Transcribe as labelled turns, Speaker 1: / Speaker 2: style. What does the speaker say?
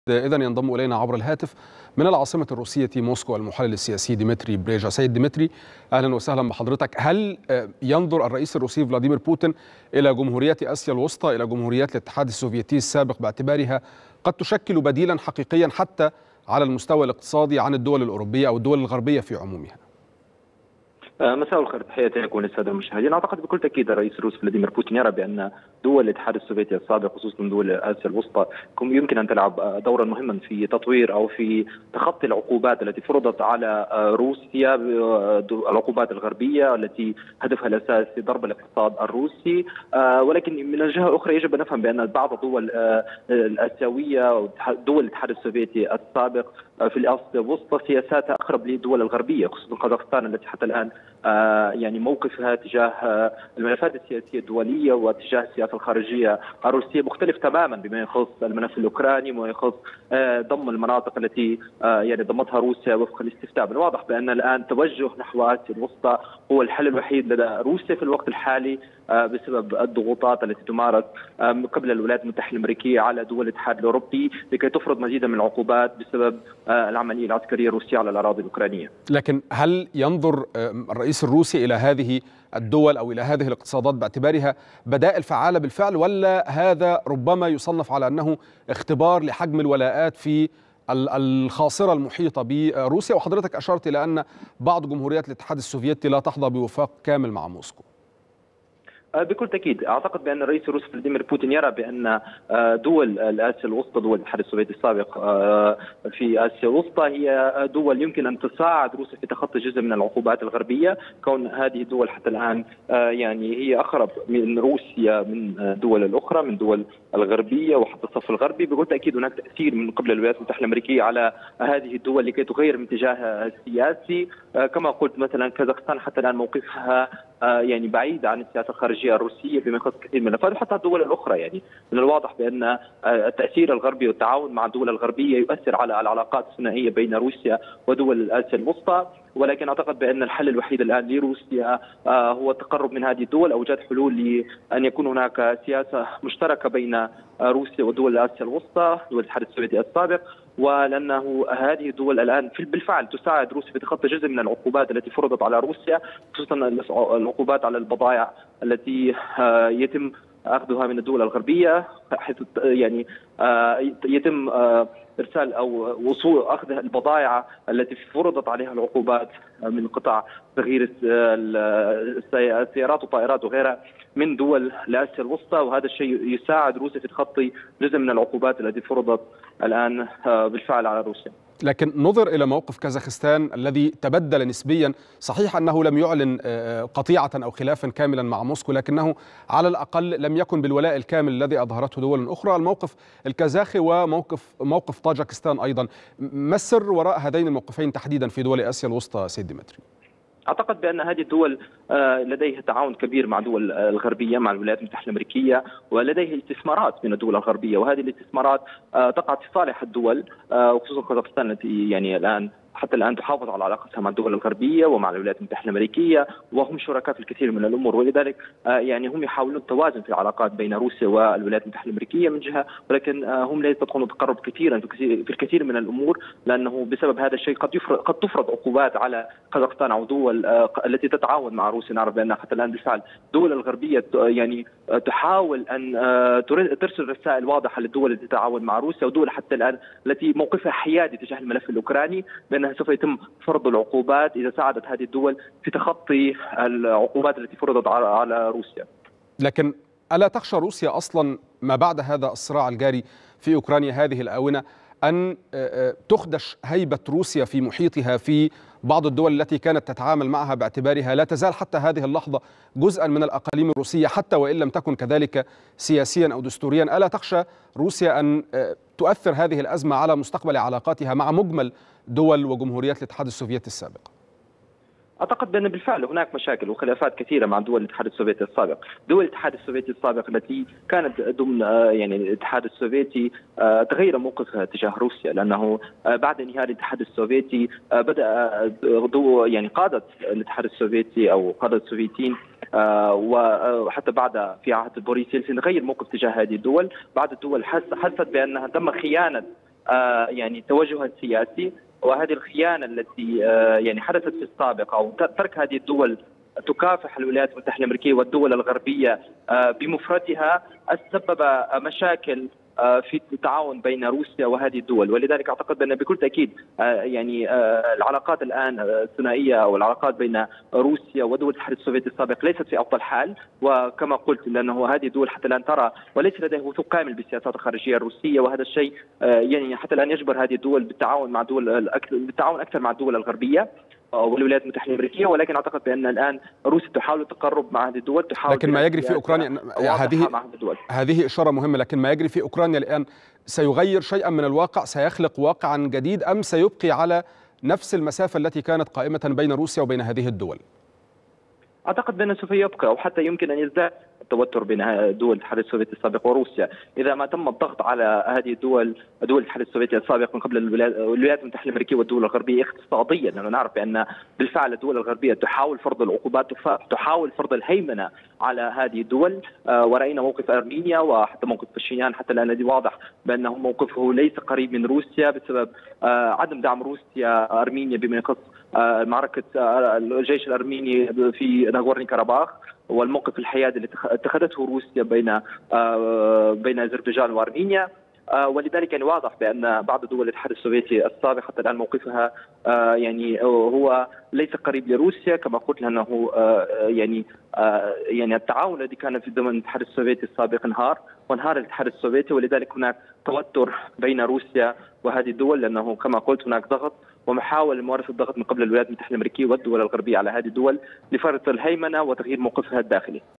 Speaker 1: إذا ينضم إلينا عبر الهاتف من العاصمة الروسية موسكو المحلل السياسي ديمتري بريجا. سيد ديمتري، أهلا وسهلا بحضرتك. هل ينظر الرئيس الروسي فلاديمير بوتين إلى جمهوريات آسيا الوسطى، إلى جمهوريات الاتحاد السوفيتي السابق، باعتبارها قد تشكل بديلا حقيقيا حتى على المستوى الاقتصادي عن الدول الأوروبية أو الدول الغربية في عمومها؟
Speaker 2: مساء الخير، تحياتي لكم وللساده المشاهدين. اعتقد بكل تاكيد الرئيس الروسي فلاديمير بوتين يرى بان دول الاتحاد السوفيتي السابق خصوصا دول اسيا الوسطى يمكن ان تلعب دورا مهما في تطوير او في تخطي العقوبات التي فرضت على روسيا، العقوبات الغربيه التي هدفها الاساسي ضرب الاقتصاد الروسي. ولكن من الجهه الاخرى يجب ان نفهم بان بعض الدول الاسيويه ودول الاتحاد السوفيتي السابق في اسيا الوسطى سياساتها اقرب للدول الغربيه، خصوصا قزاقستان التي حتى الان يعني موقفها تجاه الملفات السياسيه الدوليه وتجاه السياسه الخارجيه الروسيه مختلف تماما بما يخص الملف الاوكراني وما يخص ضم المناطق التي يعني ضمتها روسيا وفق الاستفتاء. من الواضح بان الان توجه نحو اسيا الوسطى هو الحل الوحيد لدى روسيا في الوقت الحالي بسبب الضغوطات التي تمارس قبل الولايات المتحده الامريكيه على دول الاتحاد الاوروبي لكي تفرض مزيدا من العقوبات بسبب العمليه العسكريه الروسيه على الاراضي الاوكرانيه.
Speaker 1: لكن هل ينظر الرئيس الروسي إلى هذه الدول أو إلى هذه الاقتصادات باعتبارها بدائل فعالة بالفعل، ولا هذا ربما يصنف على أنه اختبار لحجم الولاءات في الخاصرة المحيطة بروسيا؟ وحضرتك أشرت إلى أن بعض جمهوريات الاتحاد السوفيتي لا تحظى بوفاق كامل مع موسكو.
Speaker 2: بكل تأكيد أعتقد بأن الرئيس الروسي فلاديمير بوتين يرى بأن دول آسيا الوسطى، دول الاتحاد السوفيتي السابق في آسيا الوسطى، هي دول يمكن أن تساعد روسيا في تخطي جزء من العقوبات الغربية، كون هذه الدول حتى الآن يعني هي أقرب من روسيا من الدول الأخرى، من دول الغربية وحتى الصف الغربي. بكل تأكيد هناك تأثير من قبل الولايات المتحدة الأمريكية على هذه الدول لكي تغير من اتجاهها السياسي. كما قلت مثلا كازاخستان حتى الآن موقفها يعني بعيد عن السياسة الخارجية الروسية فيما يخص كثير من الملفات، وحتى الدول الأخرى. يعني من الواضح بأن التأثير الغربي والتعاون مع الدول الغربية يؤثر على العلاقات الثنائية بين روسيا ودول آسيا الوسطى. ولكن أعتقد بأن الحل الوحيد الآن لروسيا هو التقرب من هذه الدول أو إيجاد حلول لأن يكون هناك سياسة مشتركة بين روسيا ودول آسيا الوسطى، دول الاتحاد السوفيتي السابق، ولأنه هذه الدول الآن بالفعل تساعد روسيا في تخطي جزء من العقوبات التي فرضت على روسيا، خصوصا العقوبات على البضائع التي يتم أخذها من الدول الغربية، حيث يعني يتم إرسال أو وصول أخذ البضائع التي فرضت عليها العقوبات من قطاع تغيير السيارات والطائرات وغيرها من دول لآسيا الوسطى، وهذا الشيء يساعد روسيا في تخطي جزء من العقوبات التي فرضت الآن بالفعل على روسيا.
Speaker 1: لكن نظر إلى موقف كازاخستان الذي تبدل نسبيا، صحيح أنه لم يعلن قطيعة أو خلافا كاملا مع موسكو، لكنه على الأقل لم يكن بالولاء الكامل الذي أظهرته دول أخرى. الموقف الكازاخي وموقف طاجكستان أيضا، ما السر وراء هذين الموقفين تحديدا في دول آسيا الوسطى سيد ديمتري؟
Speaker 2: أعتقد بأن هذه الدول لديها تعاون كبير مع دول الغربية، مع الولايات المتحدة الأمريكية، ولديها استثمارات من الدول الغربية، وهذه الاستثمارات تقع في صالح الدول، وخصوصا قزاقستان التي يعني حتى الآن تحافظ على علاقتها مع الدول الغربية ومع الولايات المتحدة الأمريكية، وهم شركاء في الكثير من الأمور. ولذلك يعني هم يحاولون التوازن في العلاقات بين روسيا والولايات المتحدة الأمريكية من جهة، ولكن هم لا يستطيعون التقرب كثيرا في الكثير من الأمور، لأنه بسبب هذا الشيء قد تفرض عقوبات على قزاقستان أو دول التي تتعاون مع روسيا. نعرف بأن حتى الآن بالفعل الدول الغربية يعني تحاول أن ترسل رسائل واضحة للدول التي تتعاون مع روسيا، ودول حتى الآن التي موقفها حيادي تجاه الملف الأوكراني، بأنها سوف يتم فرض العقوبات إذا ساعدت هذه الدول في تخطي العقوبات التي فرضت على روسيا.
Speaker 1: لكن ألا تخشى روسيا أصلا ما بعد هذا الصراع الجاري في أوكرانيا هذه الآونة أن تخدش هيبة روسيا في محيطها في بعض الدول التي كانت تتعامل معها باعتبارها لا تزال حتى هذه اللحظة جزءا من الأقاليم الروسية حتى وإن لم تكن كذلك سياسيا أو دستوريا؟ ألا تخشى روسيا أن تؤثر هذه الأزمة على مستقبل علاقاتها مع مجمل دول وجمهوريات الاتحاد السوفيتي السابق؟
Speaker 2: أعتقد بأن بالفعل هناك مشاكل وخلافات كثيرة مع دول الاتحاد السوفيتي السابق. دول الاتحاد السوفيتي السابق التي كانت ضمن يعني الاتحاد السوفيتي تغير موقفها تجاه روسيا، لأنه بعد انهيار الاتحاد السوفيتي بدأ يعني قادة الاتحاد السوفيتي أو قادة السوفيتيين وحتى بعد في عهد بوريس يلتسن غير موقف تجاه هذه الدول. بعض الدول حست بأنها تم خيانة يعني توجهها السياسي، وهذه الخيانة التي يعني حدثت في السابق، أو ترك هذه الدول تكافح الولايات المتحدة الأمريكية والدول الغربية بمفردها سبب مشاكل في التعاون بين روسيا وهذه الدول. ولذلك اعتقد بان بكل تاكيد يعني العلاقات الان الثنائيه او العلاقات بين روسيا ودول الاتحاد السوفيتي السابق ليست في افضل حال، وكما قلت لانه هذه الدول حتى الان ترى وليس لديه وثوق كامل بالسياسات الخارجيه الروسيه، وهذا الشيء يعني حتى الان يجبر هذه الدول بالتعاون اكثر مع الدول الغربيه والولايات المتحده الامريكيه. ولكن اعتقد بان الان روسيا تحاول التقرب مع هذه الدول، تحاول،
Speaker 1: لكن ما يجري في اوكرانيا هذه اشاره مهمه، لكن ما يجري في اوكرانيا الان سيغير شيئا من الواقع، سيخلق واقعا جديد، ام سيبقي على نفس المسافه التي كانت قائمه بين روسيا وبين هذه الدول؟
Speaker 2: اعتقد بانه سوف يبقى، او حتى يمكن ان يزداد التوتر بين دول الاتحاد السوفيتي السابق وروسيا اذا ما تم الضغط على هذه الدول، دول الاتحاد السوفيتي السابق من قبل الولايات المتحده الامريكيه والدول الغربيه اقتصاديا، لانه نعرف بان بالفعل الدول الغربيه تحاول فرض العقوبات، تحاول فرض الهيمنه على هذه الدول. وراينا موقف ارمينيا وحتى موقف باشينيان حتى الان الذي واضح بانه موقفه ليس قريب من روسيا بسبب عدم دعم روسيا ارمينيا بما يخص معركه الجيش الارميني في ناغورني كاراباخ، والموقف الحيادي اللي اتخذته روسيا بين اذربيجان وارمينيا. ولذلك يعني واضح بان بعض دول الاتحاد السوفيتي السابق حتى الان موقفها يعني هو ليس قريب لروسيا، كما قلت لانه يعني التعاون الذي كان في ضمن الاتحاد السوفيتي السابق وانهار الاتحاد السوفيتي، ولذلك هناك توتر بين روسيا وهذه الدول، لانه كما قلت هناك ضغط ومحاولة ممارسة الضغط من قبل الولايات المتحدة الأمريكية والدول الغربية على هذه الدول لفرض الهيمنة وتغيير موقفها الداخلي.